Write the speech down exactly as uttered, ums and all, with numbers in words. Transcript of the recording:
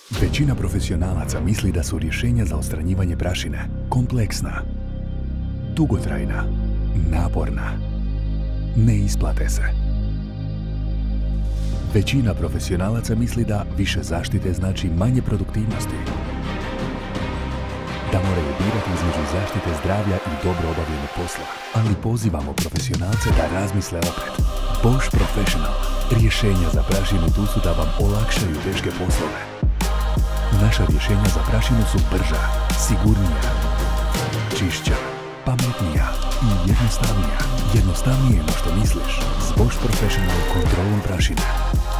Većina profesionalaca misli da su rješenja za odstranjivanje prašine kompleksna, dugotrajna, naporna. Ne isplate se. Većina profesionalaca misli da više zaštite znači manje produktivnosti. Da moraju birati između zaštite zdravlja i dobro obavljenog posla. Ali pozivamo profesionalce da razmisle opet. Bosch Professional. Rješenja za prašinu tu su da vam olakšaju teške poslove. Naša rješenja za prašinu su brža, sigurnija, čišća, pametnija i jednostavnija. Jednostavnije no što misliš s Bosch Professional kontrolom prašine.